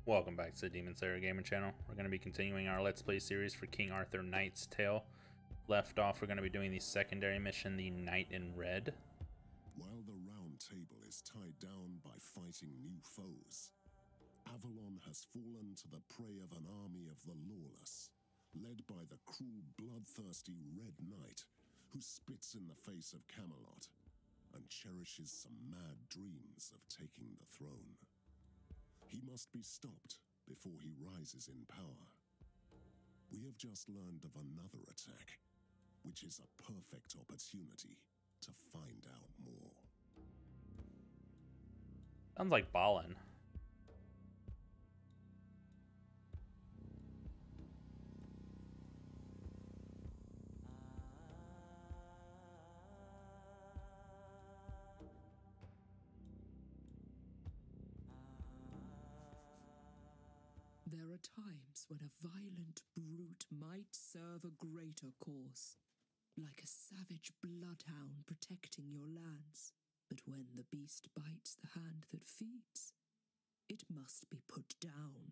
Welcome back to the Demon Slayer Gaming channel. We're going to be continuing our Let's Play series for King Arthur Knight's Tale. Left off, we're going to be doing the secondary mission, the Knight in Red. While the Round Table is tied down by fighting new foes, Avalon has fallen to the prey of an army of the lawless, led by the cruel, bloodthirsty Red Knight, who spits in the face of Camelot and cherishes some mad dreams of taking the throne. He must be stopped before he rises in power. We have just learned of another attack, which is a perfect opportunity to find out more. Sounds like Balin. There are times when a violent brute might serve a greater cause, like a savage bloodhound protecting your lands. But when the beast bites the hand that feeds, it must be put down.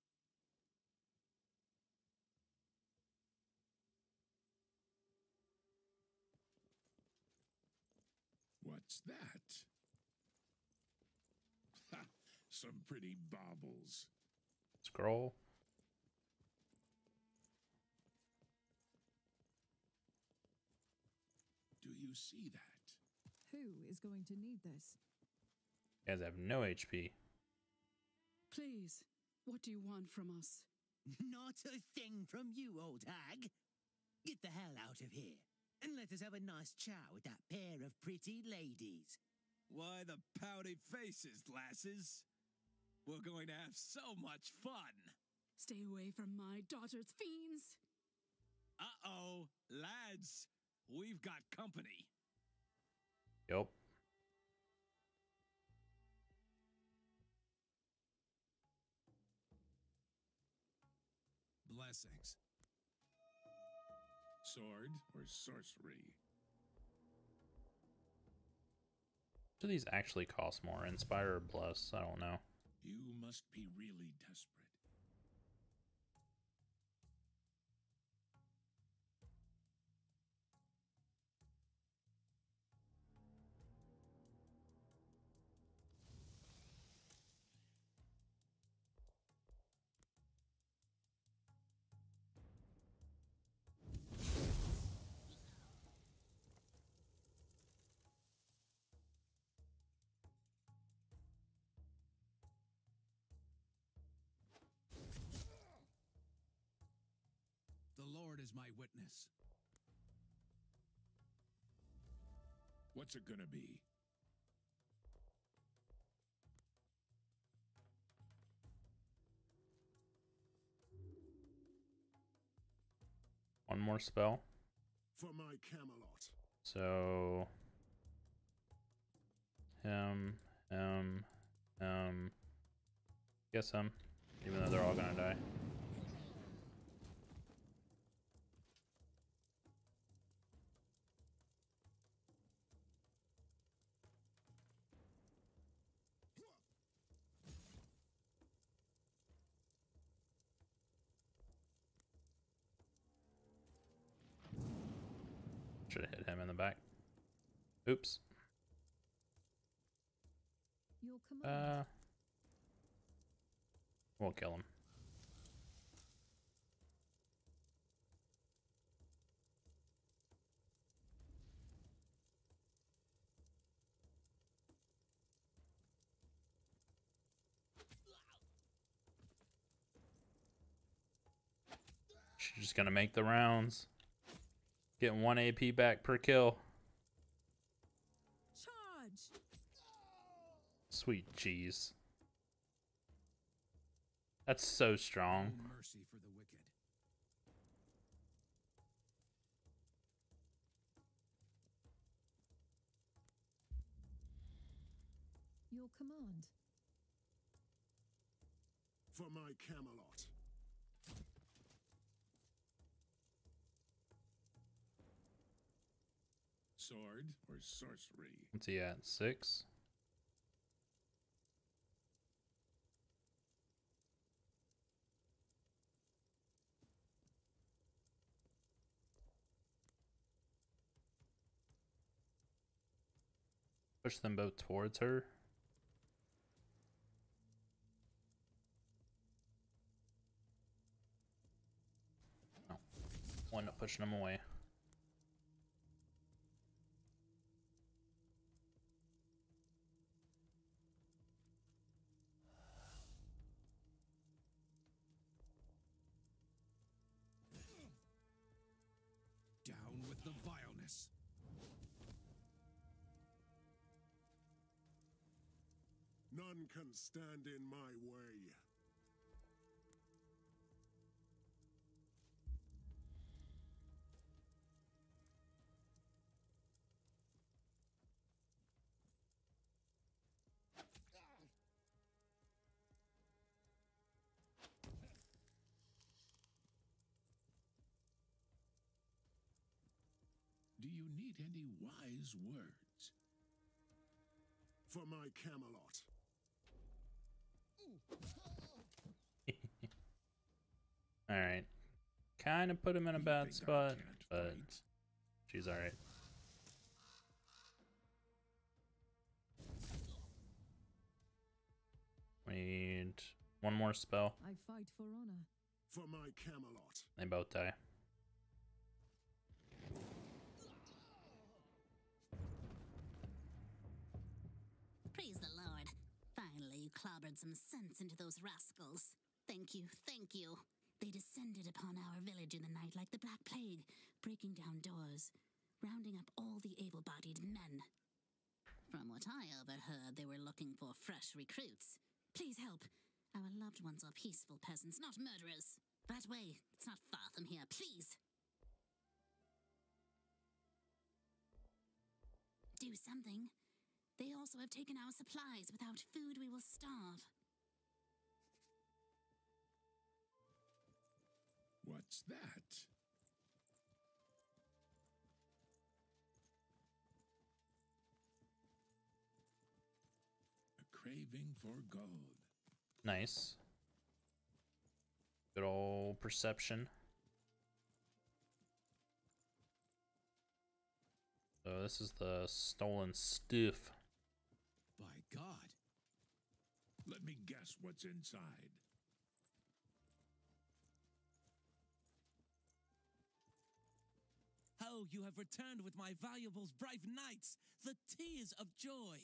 What's that? Ha! Some pretty baubles. Scroll. Do you see that? Who is going to need this? You guys have no HP. Please, what do you want from us? Not a thing from you, old hag. Get the hell out of here, and let us have a nice chat with that pair of pretty ladies. Why the pouty faces, lasses? We're going to have so much fun. Stay away from my daughter's fiends. Uh-oh, lads, we've got company. Yup. Blessings. Sword or sorcery? Do these actually cost more? Inspire or Bless? I don't know. You must be really desperate. The Lord is my witness. What's it gonna be? One more spell. For my Camelot. So guess even though they're all gonna die. Should have hit him in the back. Oops. Your command. We'll kill him. She's just gonna make the rounds. Getting 1 AP back per kill. Charge! Sweet jeez. That's so strong. No mercy for the wicked. Your command. For my Camelot. Sword or sorcery? What's he at? 6? Push them both towards her. Oh, one up pushing them away. Down with the vileness. None can stand in my way. Do you need any wise words? For my Camelot. Alright. Kind of put him in a You bad think I spot, can't but fight? she's alright. We need one more spell. I fight for honor. For my Camelot. They both die. Praise the Lord. Finally, you clobbered some sense into those rascals. Thank you, thank you. They descended upon our village in the night like the Black Plague, breaking down doors, rounding up all the able-bodied men. From what I overheard, they were looking for fresh recruits. Please help. Our loved ones are peaceful peasants, not murderers. That way. It's not far from here, please. Do something. They also have taken our supplies. Without food, we will starve. What's that? A craving for gold. Nice. Good old perception. So this is the stolen stuff. By God. Let me guess what's inside. Oh, you have returned with my valuables, brave knights! The tears of joy!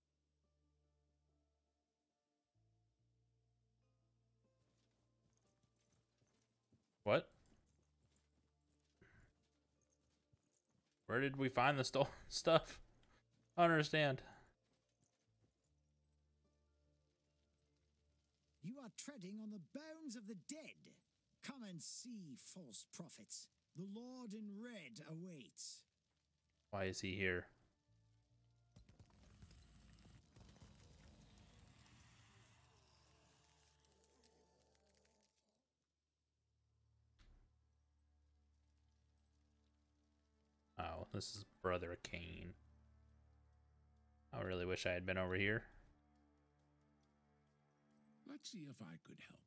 What? Where did we find the stolen stuff? I don't understand. You are treading on the bones of the dead. Come and see, false prophets. The Lord in Red awaits. Why is he here? Oh, this is Brother Cain. I really wish I had been over here. Let's see if I could help.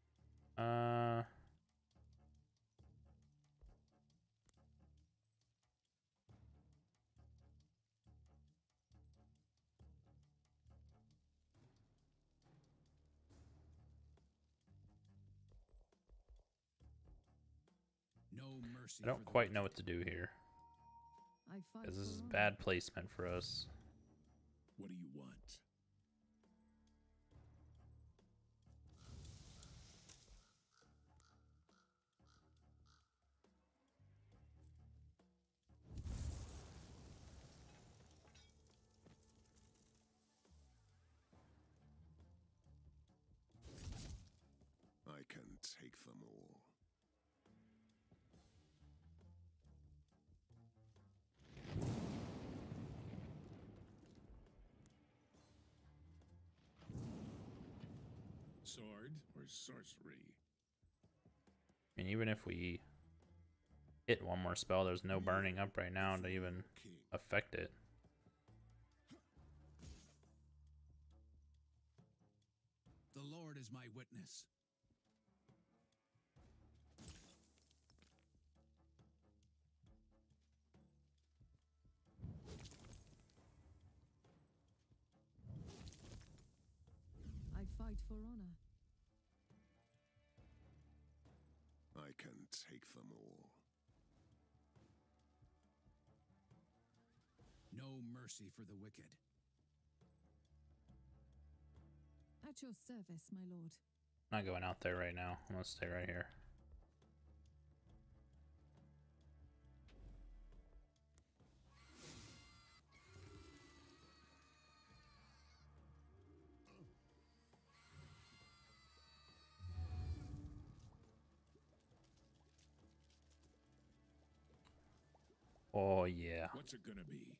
No mercy. I don't for the quite know wicked. what to do here, I fight because this for is honor. bad placement for us. What do you want? I can take them all. Sword or sorcery? And even if we hit one more spell, there's no burning up right now to even King. affect it. The Lord is my witness. fight for honor. I can take them all. No mercy for the wicked. At your service, my lord. I'm not going out there right now. I'm gonna stay right here. Oh yeah. What's it gonna be?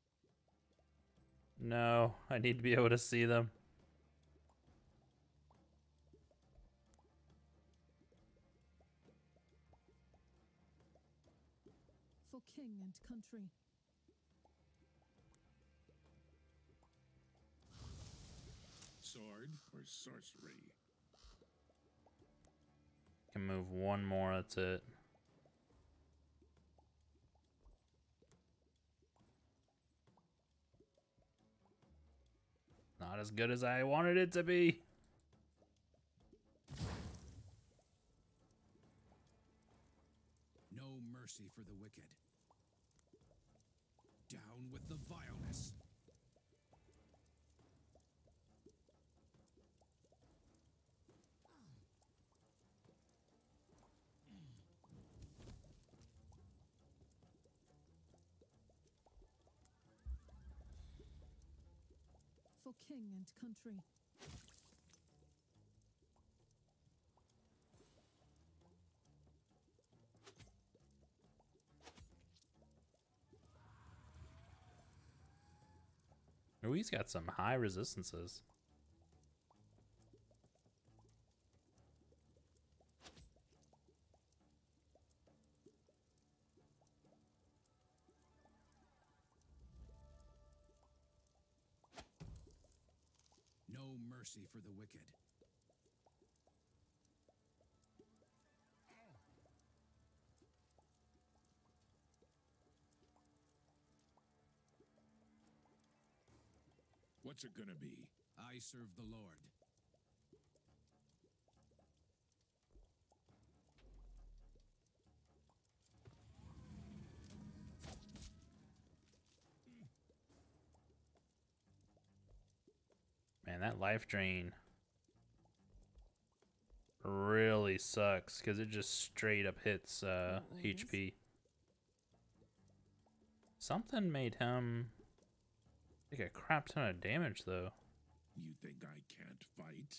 No, I need to be able to see them. For king and country. Sword or sorcery? Can move one more, that's it. Not as good as I wanted it to be. No mercy for the wicked. Down with the vileness. For king and country. Oh, he's got some high resistances. No mercy for the wicked. What's it gonna be? I serve the Lord. Man, that life drain really sucks because it just straight up hits HP. Something made him take a crap ton of damage though. You think I can't fight?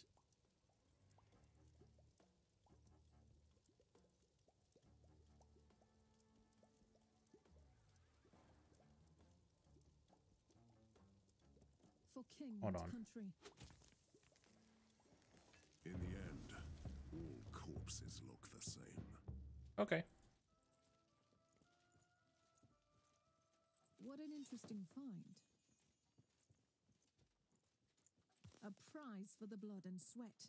For king Hold and on. country. In the end, all corpses look the same. Okay. What an interesting find. A prize for the blood and sweat.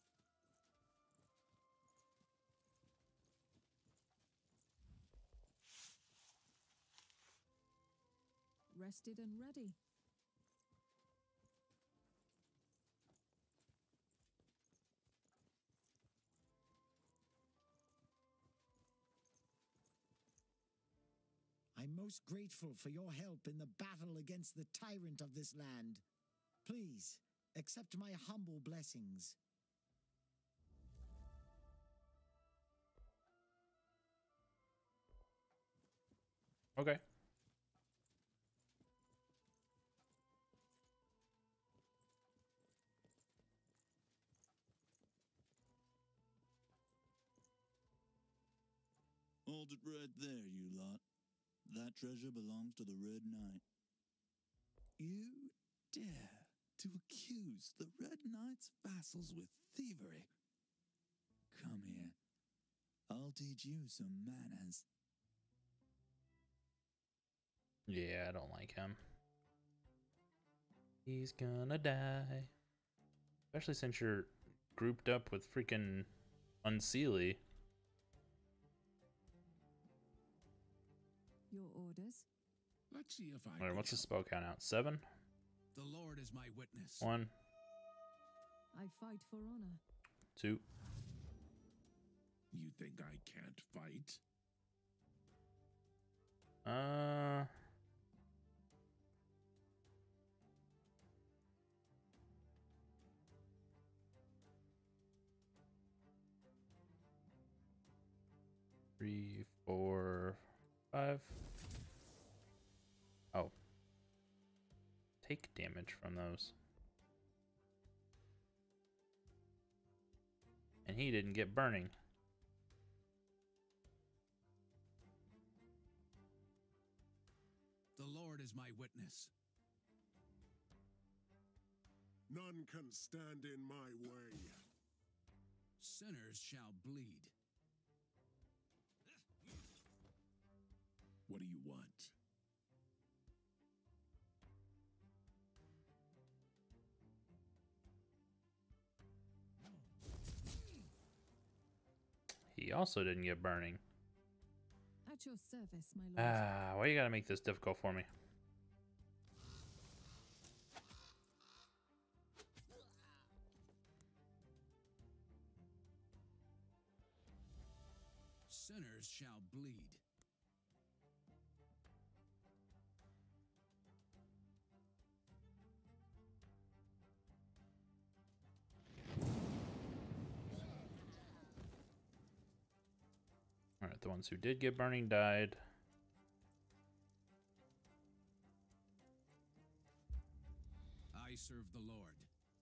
Rested and ready. I'm most grateful for your help in the battle against the tyrant of this land. Please, accept my humble blessings. Okay. Hold it right there, you lot. That treasure belongs to the Red Knight. You dare to accuse the Red Knight's vassals with thievery? Come here. I'll teach you some manners. Yeah, I don't like him. He's gonna die. Especially since you're grouped up with freaking Unseelie. Your orders? Let's see if I Wait, can what's the help. spell count out? 7? The Lord is my witness. 1. I fight for honor. 2. You think I can't fight? Three, 4, 5. Oh. Take damage from those. And he didn't get burning. The Lord is my witness. None can stand in my way. Sinners shall bleed. What do you want? He also didn't get burning. At your service, my lord. Why you gotta make this difficult for me? Sinners shall bleed. Alright, the ones who did get burning died. I serve the Lord.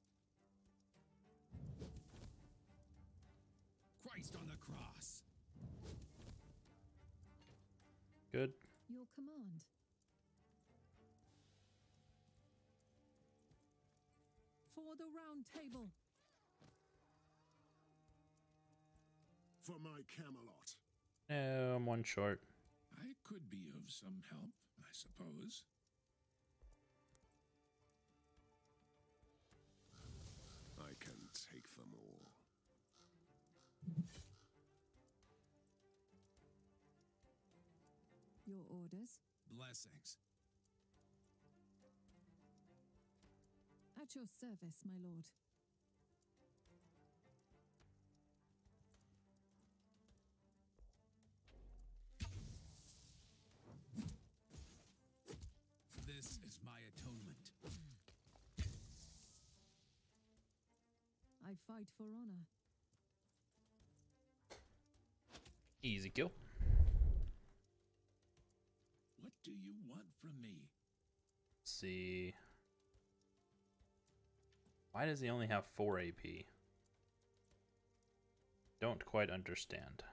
Christ on the cross. Good. Your command. For the round table. For my Camelot. No, I'm one short. I could be of some help, I suppose. I can take them all. Your orders. Blessings. At your service, my lord. This is my atonement. I fight for honor. Easy kill. What do you want from me? Let's see. Why does he only have 4 AP? Don't quite understand.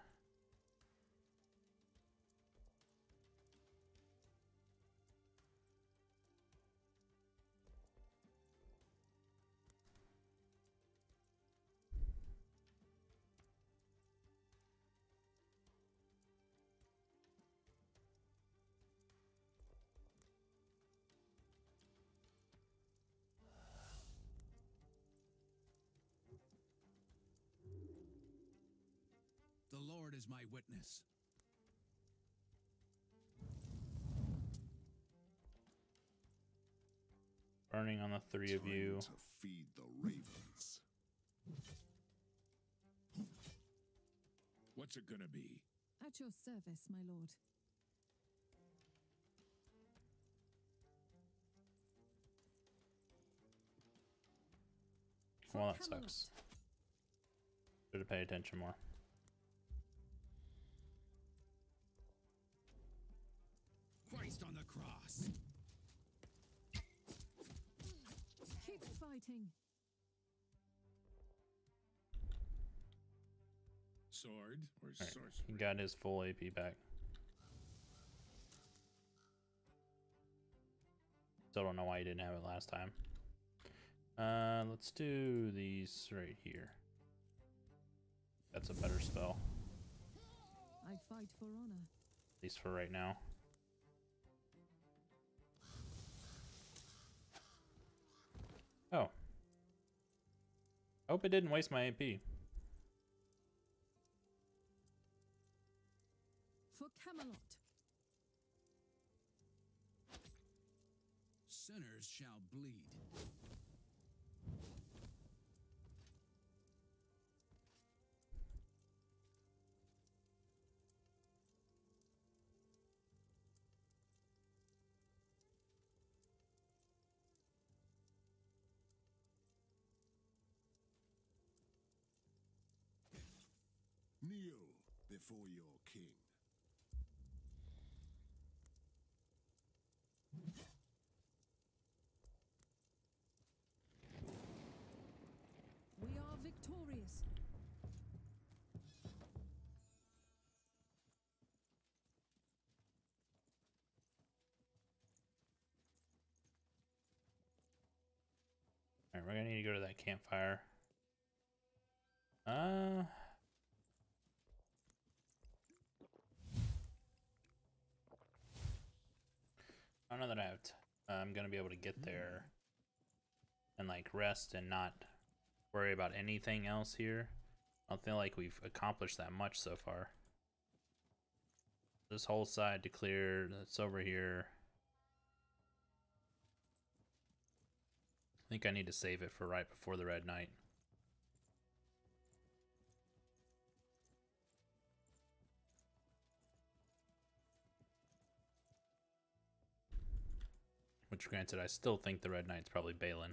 The Lord is my witness. Burning on the 3 of you. Time to feed the ravens. What's it gonna be? At your service, my lord. Well, that sucks. Should have paid attention more. Christ on the cross. Keep fighting. Sword or Right. sorcery? He got his full AP back. Still don't know why he didn't have it last time. Let's do these right here. That's a better spell, I fight for honor. at least for right now. Oh. Hope it didn't waste my AP. For Camelot. Sinners shall bleed. before your king. We are victorious. Alright, we're gonna need to go to that campfire. I don't know that I'm gonna be able to get there and like rest and not worry about anything else here. I don't feel like we've accomplished that much so far. This whole side to clear, that's over here. I think I need to save it for right before the Red Night. Which, granted, I still think the Red Knight's probably Balin.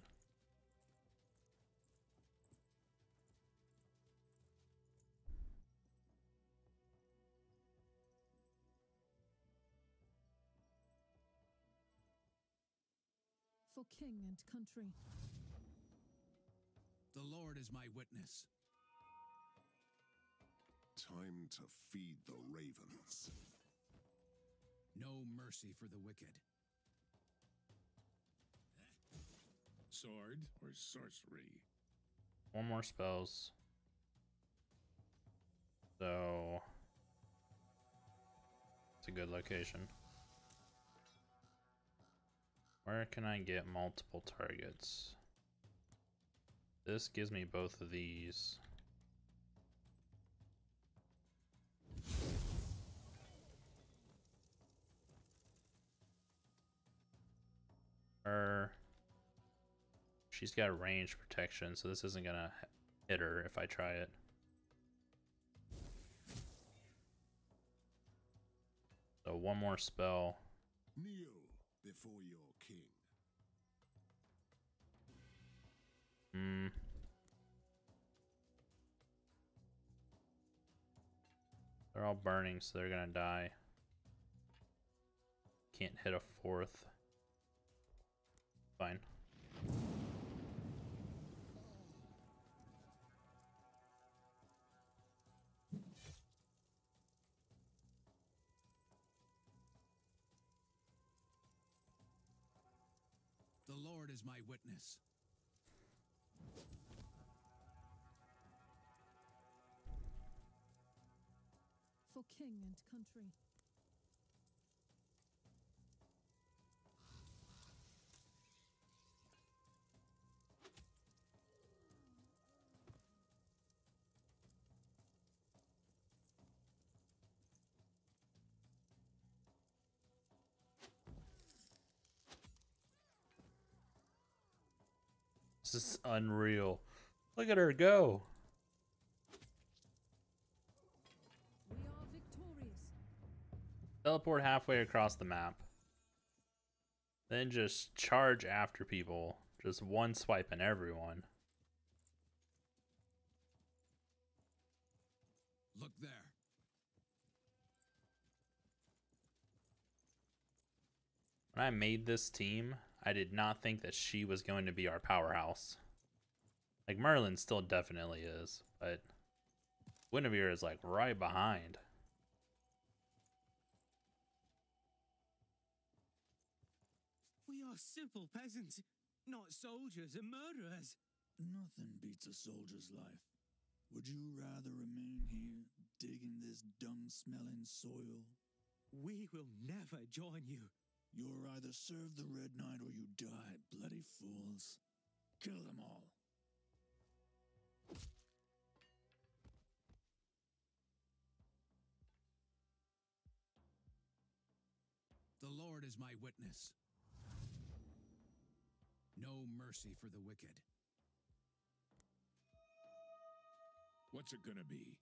For king and country. The Lord is my witness. Time to feed the ravens. No mercy for the wicked. Sword or sorcery? One more spells. So it's a good location. Where can I get multiple targets? This gives me both of these. She's got range protection, so this isn't gonna hit her if I try it. So one more spell. Kneel before your king. They're all burning, so they're gonna die. Can't hit a fourth. Fine. The Lord is my witness. For king and country. This is unreal. Look at her go. We are victorious. Teleport halfway across the map. Then just charge after people. Just one swiping everyone. Look there. When I made this team, I did not think that she was going to be our powerhouse. Like, Merlin still definitely is, but Guinevere is like right behind. We are simple peasants, not soldiers and murderers. Nothing beats a soldier's life. Would you rather remain here, digging this dung-smelling soil? We will never join you. You'll either serve the Red Knight or you die, bloody fools. Kill them all. The Lord is my witness. No mercy for the wicked. What's it gonna be?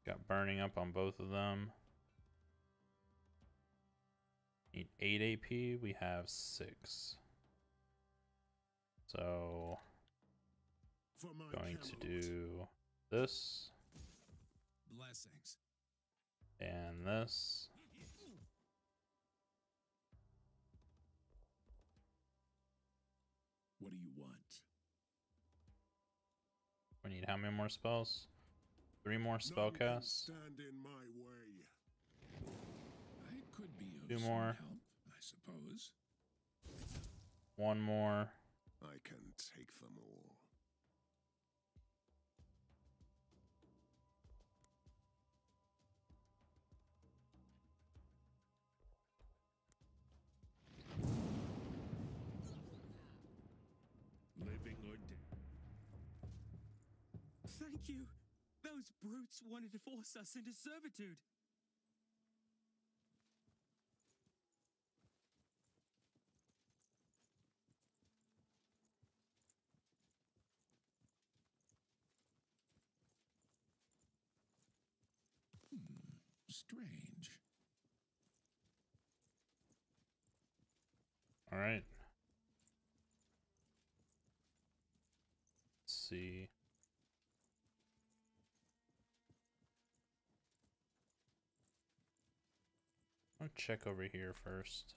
Got burning up on both of them. Need 8 AP. We have 6. So going to do this. Blessings. And this. What do you want? We need how many more spells? 3 more spell casts. Stand in my way. I could be of 2 some more. help, I suppose. 1 more. I can take them all. Living or dead. Thank you. Those brutes wanted to force us into servitude. Strange. All right. Let's see. I'll check over here first.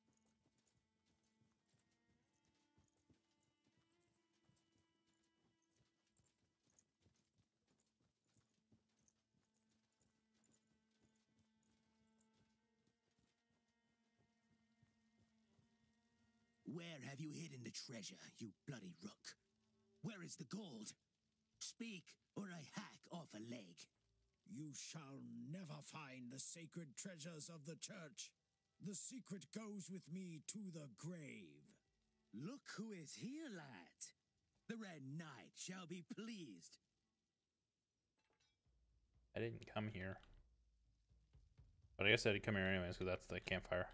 Where have you hidden the treasure, you bloody rook? Where is the gold? Speak, or I hack off a leg. You shall never find the sacred treasures of the church. The secret goes with me to the grave. Look who is here, lad. The Red Knight shall be pleased. I didn't come here. But I guess I did come here anyways, because that's the campfire.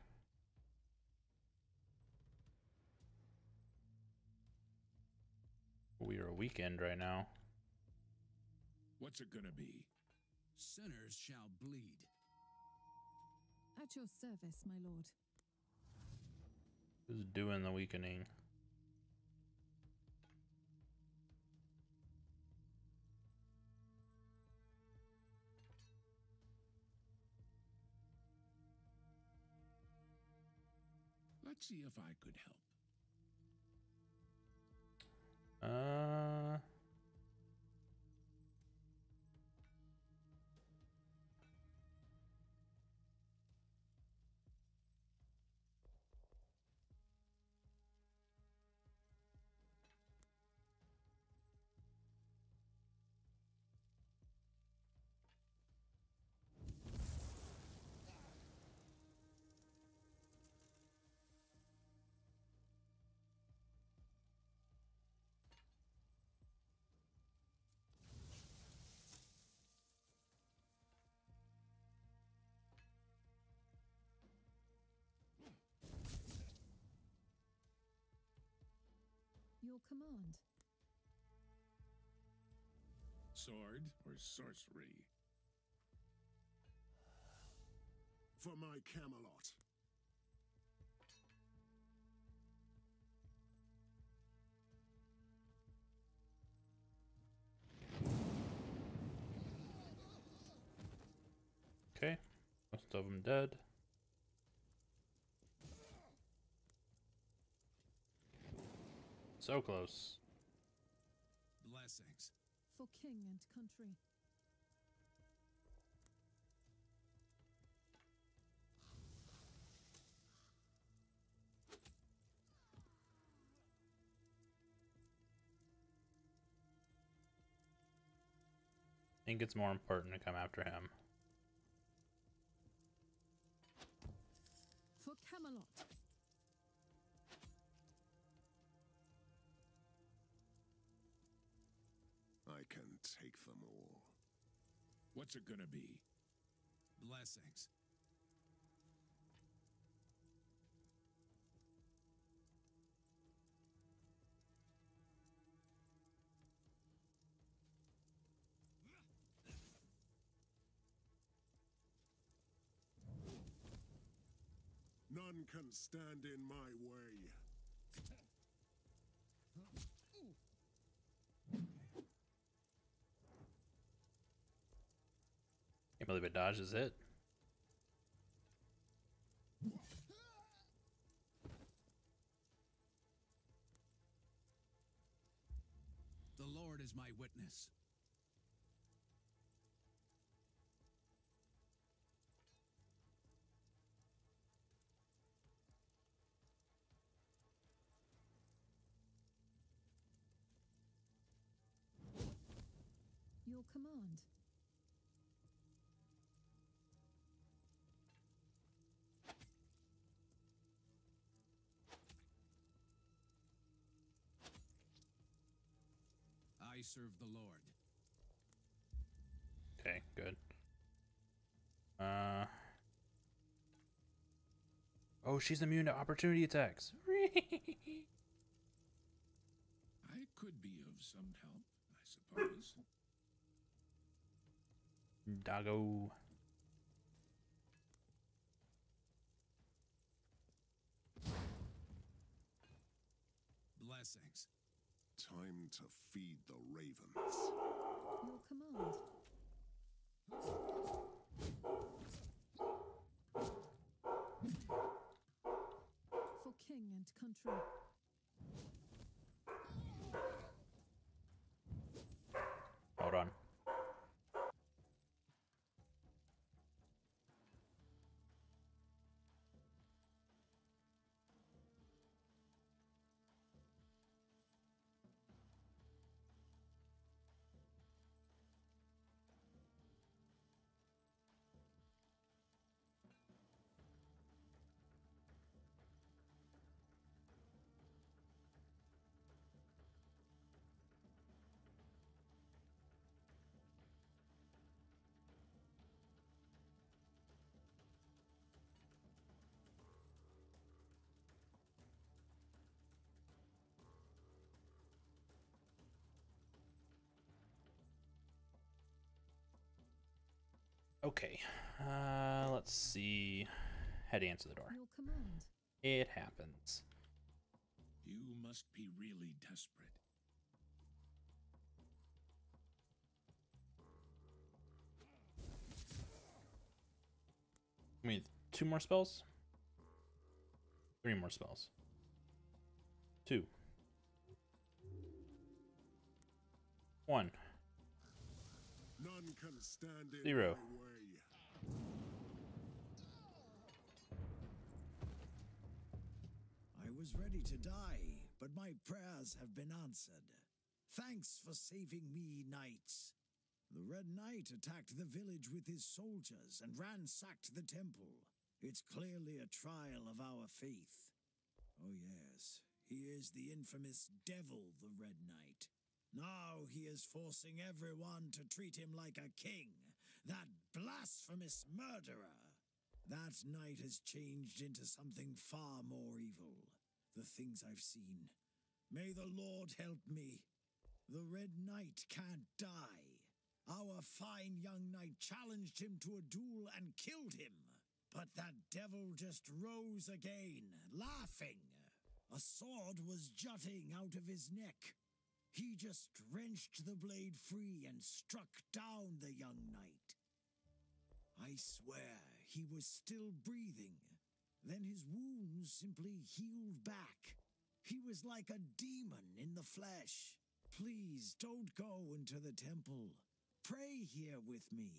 We are a weekend right now. What's it gonna be? Sinners shall bleed. At your service, my lord. Who's doing the weakening? Let's see if I could help. Your command. Sword or sorcery? For my Camelot. Okay, most of them dead. So close. Blessings. For king and country. I think it's more important to come after him. For Camelot. I can take them all. What's it gonna be? Blessings. None can stand in my way. Can't believe it dodges it. The Lord is my witness. Your command. I serve the Lord. Okay, good. Oh, she's immune to opportunity attacks. I could be of some help, I suppose. Doggo. Blessings. Time to feed the ravens. Your command. For king and country. Hold on. Okay, let's see. Had to answer the door. Your command. It happens. You must be really desperate. I mean, 2 more spells? 3 more spells. 2. 1. None can stand in 0. my way. I was ready to die, but my prayers have been answered. Thanks for saving me, knights. The Red Knight attacked the village with his soldiers and ransacked the temple. It's clearly a trial of our faith. Oh yes, he is the infamous devil, the Red Knight. Now he is forcing everyone to treat him like a king, that blasphemous murderer. That knight has changed into something far more evil. The things I've seen. May the Lord help me. The Red Knight can't die. Our fine young knight challenged him to a duel and killed him. But that devil just rose again, laughing. A sword was jutting out of his neck. He just wrenched the blade free and struck down the young knight. I swear he was still breathing. Then his wounds simply healed back. He was like a demon in the flesh. Please don't go into the temple. Pray here with me.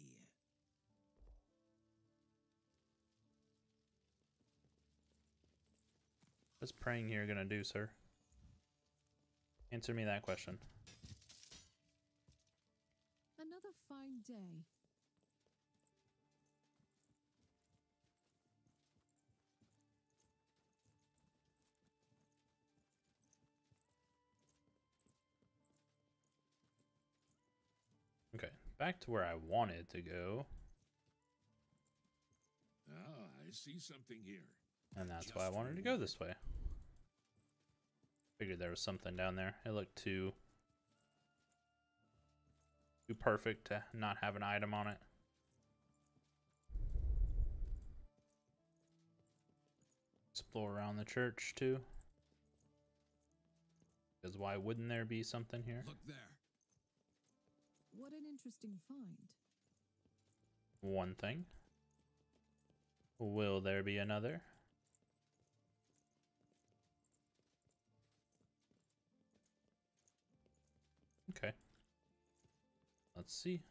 What's praying here gonna do, sir? Answer me that question. Another fine day. Okay, back to where I wanted to go. Ah, I see something here. And that's why I wanted to go this way. Figured there was something down there. It looked too perfect to not have an item on it. explore around the church too. Because why wouldn't there be something here? Look there. What an interesting find. One thing. Will there be another? Okay. Let's see.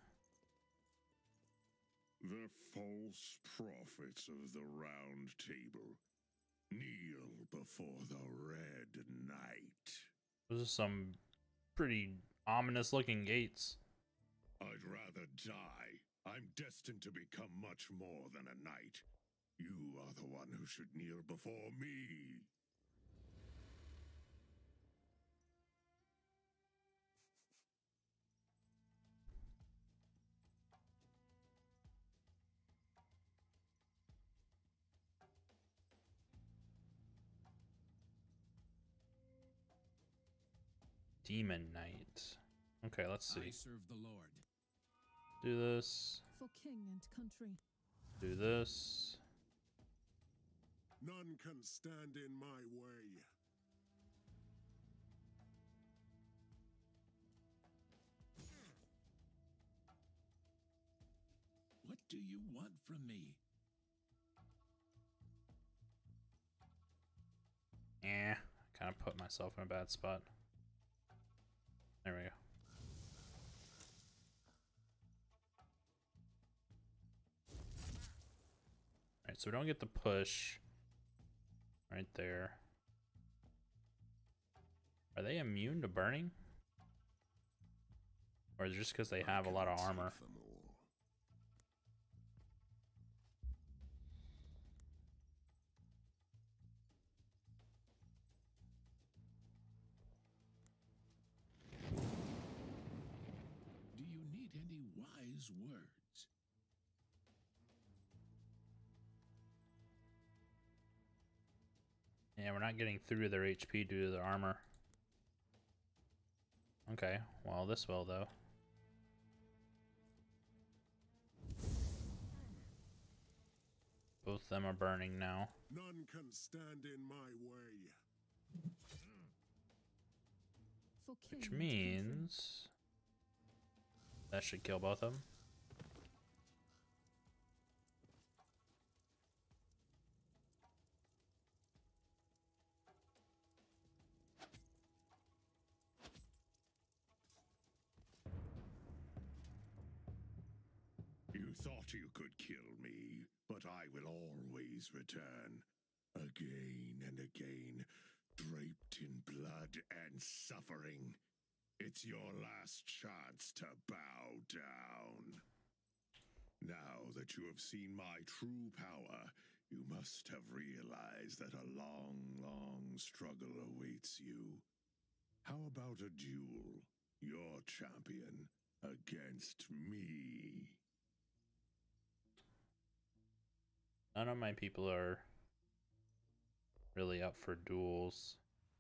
The false prophets of the Round Table kneel before the Red Knight. Those are some pretty ominous looking gates. I'd rather die. I'm destined to become much more than a knight. You are the one who should kneel before me. Demon Knight. Okay, let's see. I serve the Lord. Do this. For king and country. Do this. None can stand in my way. What do you want from me? Eh, kind of put myself in a bad spot. There we go. Alright, so we don't get the push right there. Are they immune to burning? Or is it just because they have a lot of armor? Do you need any wise words? Yeah, we're not getting through their HP due to their armor. Okay, well this will though. Both of them are burning now. None can stand in my way. For king Which and country. means that should kill both of them. You thought you could kill me, but I will always return. Again and again, draped in blood and suffering. It's your last chance to bow down. Now that you have seen my true power, you must have realized that a long, long struggle awaits you. How about a duel? Your champion against me. None of my people are really up for duels.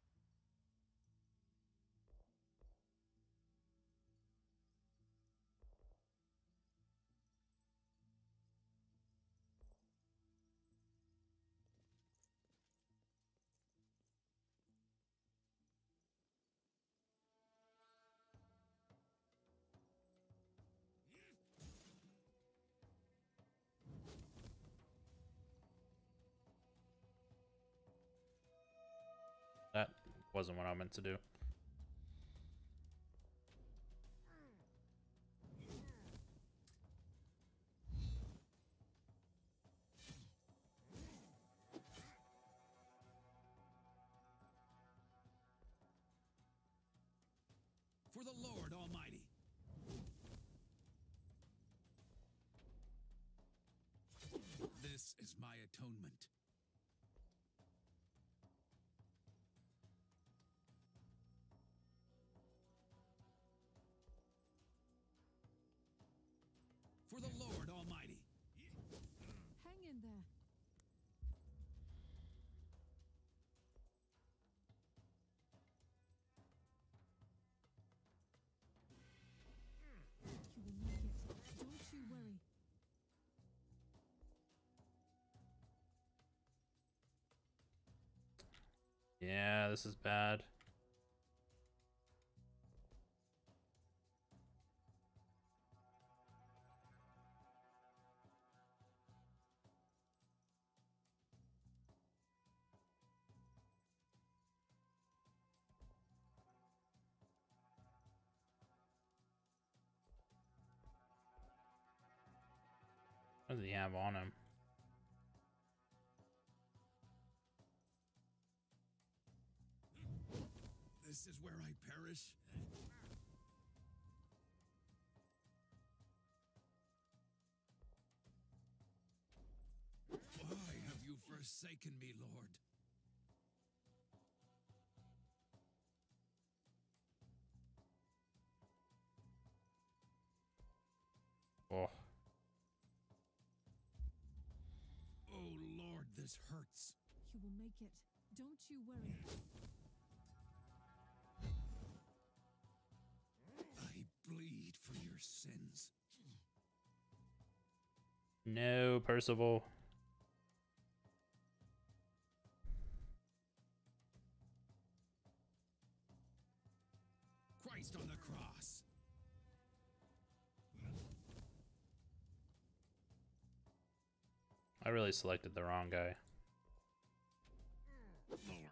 That wasn't what I meant to do. For the Lord Almighty. This is my atonement. For the Lord Almighty. Hang in there. You will make it. Don't you worry. Yeah, this is bad. What does he have on him? This is where I perish. Why have you forsaken me, Lord? Oh. Oh, Lord, this hurts. You will make it. Don't you worry. I bleed for your sins. No, Percival. Christ on the cross. I really selected the wrong guy. Lord.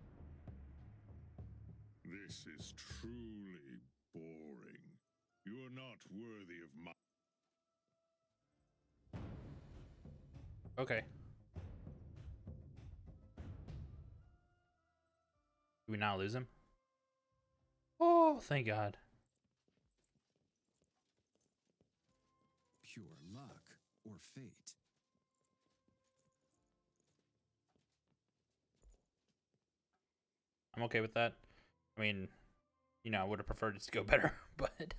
This is truly boring. You are not worthy of my... Okay. Do we not lose him? Oh, thank God. Pure luck or fate. I'm okay with that. I mean, you know, I would have preferred it to go better, but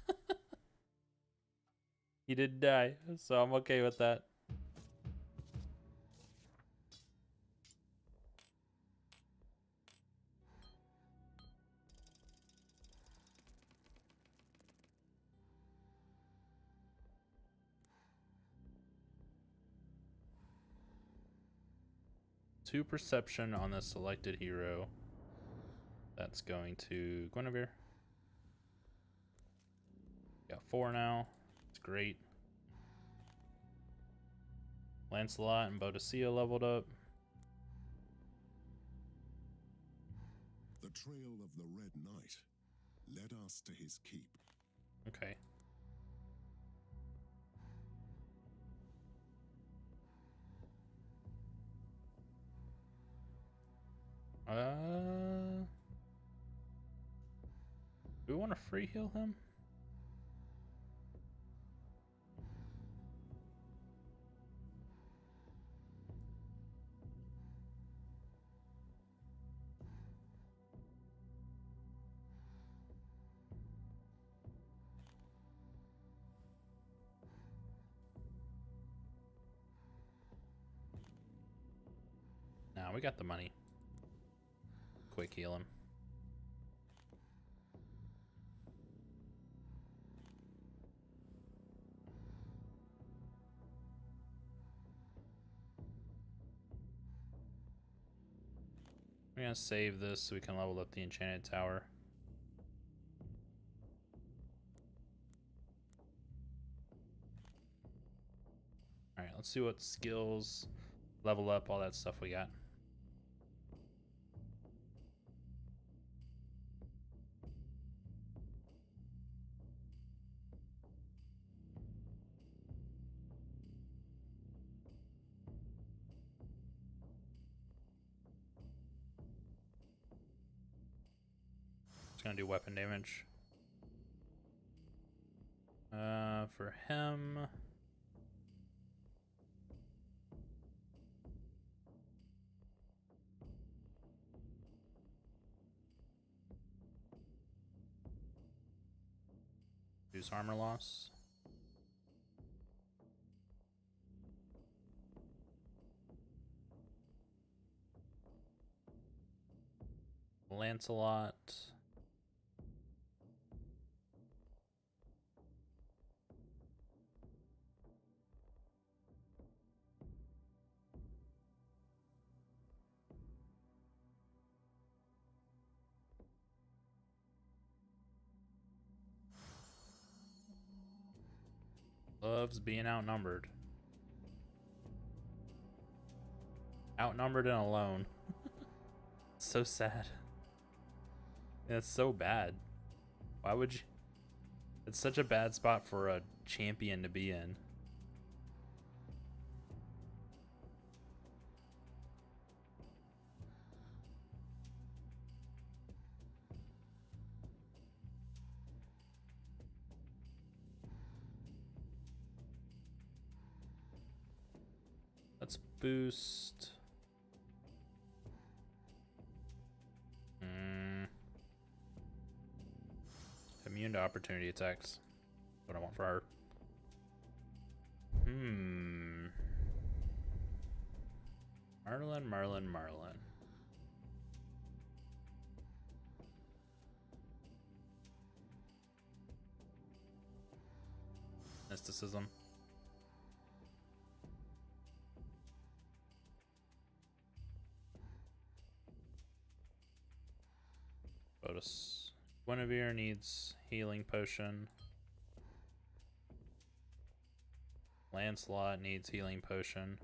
he did die, so I'm okay with that. Two perception on the selected hero. That's going to Guinevere. Got 4 now. It's great. Lancelot and Boadicea leveled up. The trail of the Red Knight led us to his keep. Okay. Do we want to free heal him? Nah, we got the money. Quick heal him. We're gonna save this so we can level up the enchanted tower. Alright, let's see what skills, level up, all that stuff we got. It's gonna do weapon damage. For him, reduce armor loss. Lancelot. Loves being outnumbered. Outnumbered and alone. So sad. It's so bad. Why would you? It's such a bad spot for a champion to be in. Let's boost. Immune to opportunity attacks. What I want for her. Merlin. Mysticism. Bonus. Guinevere needs healing potion. Lancelot needs healing potion.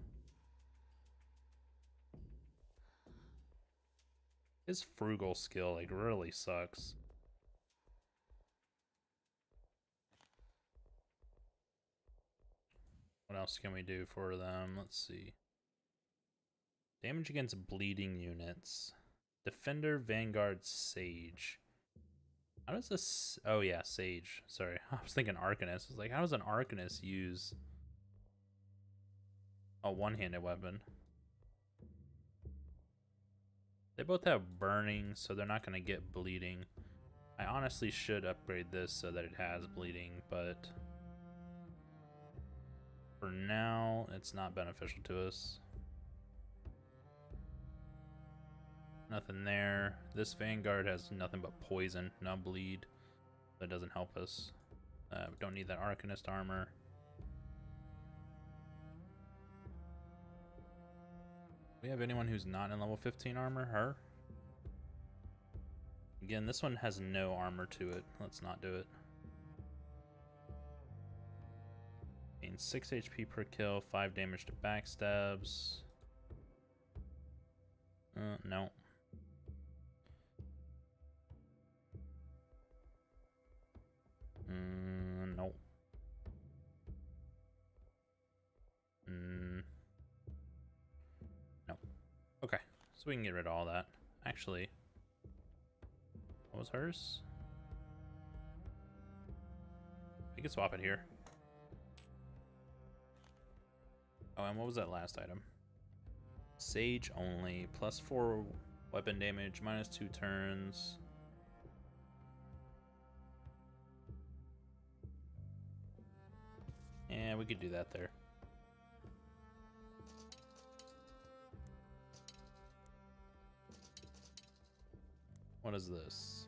His frugal skill like really sucks. What else can we do for them? Let's see. Damage against bleeding units. Defender, Vanguard, Sage. How does this... Oh yeah, Sage. Sorry, I was thinking Arcanist. I was like, how does an Arcanist use a one-handed weapon? They both have burning, so they're not going to get bleeding. I honestly should upgrade this so that it has bleeding, but for now, it's not beneficial to us. Nothing there. This Vanguard has nothing but poison, no bleed. That doesn't help us. We don't need that Arcanist armor. We have anyone who's not in level 15 armor? Her? Again, this one has no armor to it. Let's not do it. Gain 6 HP per kill, 5 damage to backstabs. No. No. No. Okay, so we can get rid of all that. Actually, what was hers? We can swap it here. Oh, and what was that last item? Sage only, +4 weapon damage, -2 turns. Yeah, we could do that there. What is this?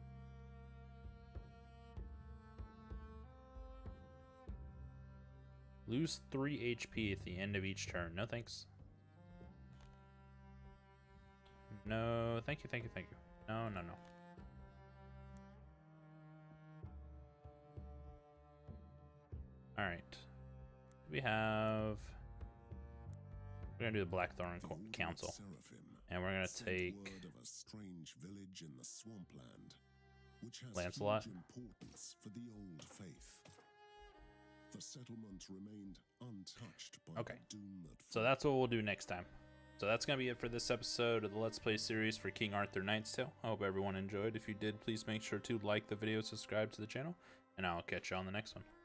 Lose 3 HP at the end of each turn. No thanks. No, thank you. No. Alright. We're gonna do the Blackthorn Council. And we're gonna take a strange village in the swampland, which has Lancelot. huge importance for the old faith. The settlement remained untouched by Okay. the doom that So that's what we'll do next time. So that's going to be it for this episode of the Let's Play series for King Arthur Knight's Tale. I hope everyone enjoyed. If you did, please make sure to like the video, subscribe to the channel, and I'll catch you on the next one.